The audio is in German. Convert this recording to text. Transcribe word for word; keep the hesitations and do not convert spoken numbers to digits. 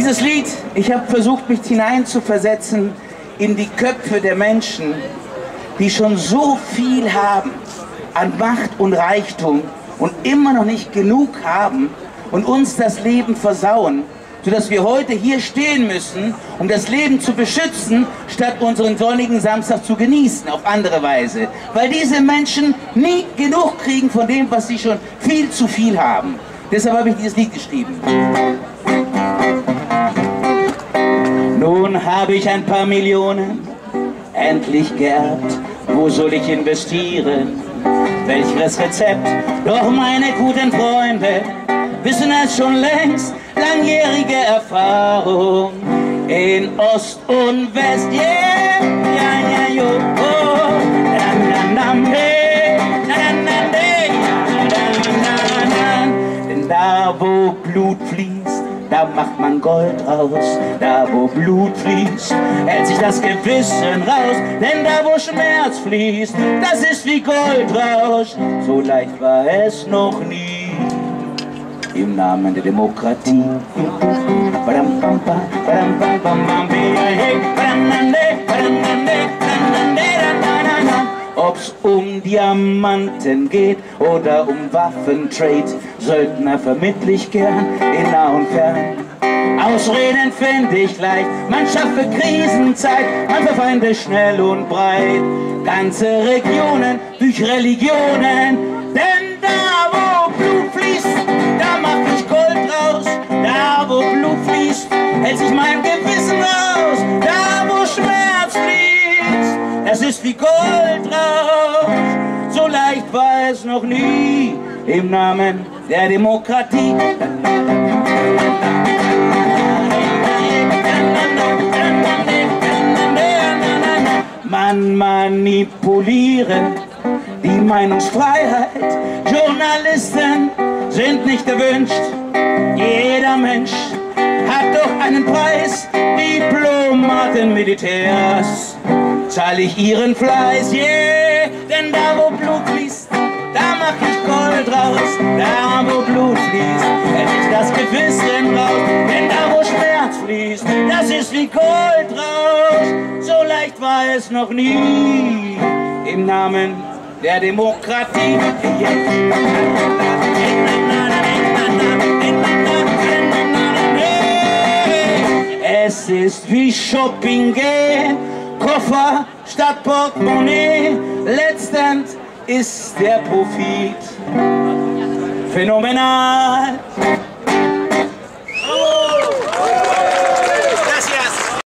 Dieses Lied, ich habe versucht, mich hineinzuversetzen in die Köpfe der Menschen, die schon so viel haben an Macht und Reichtum und immer noch nicht genug haben und uns das Leben versauen, sodass wir heute hier stehen müssen, um das Leben zu beschützen, statt unseren sonnigen Samstag zu genießen, auf andere Weise. Weil diese Menschen nie genug kriegen von dem, was sie schon viel zu viel haben. Deshalb habe ich dieses Lied geschrieben. Nun habe ich ein paar Millionen endlich geerbt. Wo soll ich investieren? Welches Rezept? Doch meine guten Freunde wissen es schon längst. Langjährige Erfahrung in Ost und West. Yeah, ja, ja, jo, oh. Dam, dam, hey. Dam, dam, hey. Dam, dam, dam. Denn da, wo Blut fließt, da macht man Gold raus. Da, wo Blut fließt, hält sich das Gewissen raus. Denn da, wo Schmerz fließt, das ist wie Goldrausch. So leicht war es noch nie. Im Namen der Demokratie. Ob's um Diamanten geht oder um Waffentrade, Söldner vermittle ich gern in nah und fern. Ausreden finde ich leicht, man schaffe Krisenzeit, man verfeinde schnell und breit ganze Regionen durch Religionen. Denn da, wo Blut fließt, da mach ich Gold raus. Da, wo Blut fließt, hält sich mein Gewissen raus. Da, wo Schmerz fließt, das ist wie Goldrausch. So leicht war es noch nie im Namen der Demokratie. Man manipulieren die Meinungsfreiheit. Journalisten sind nicht erwünscht. Jeder Mensch hat doch einen Preis. Diplomaten, Militärs, zahle ich ihren Fleiß. Yeah, denn da, wo Blut fließt, da mach ich Gold raus. Da, wo Blut fließt, hält sich das Gewissen raus. Denn da, wo Schmerz fließt, das ist wie Goldrausch. So leicht war es noch nie im Namen der Demokratie. Es ist wie Shopping gehen, Koffer statt Portemonnaie. Letztend ist der Profit phänomenal.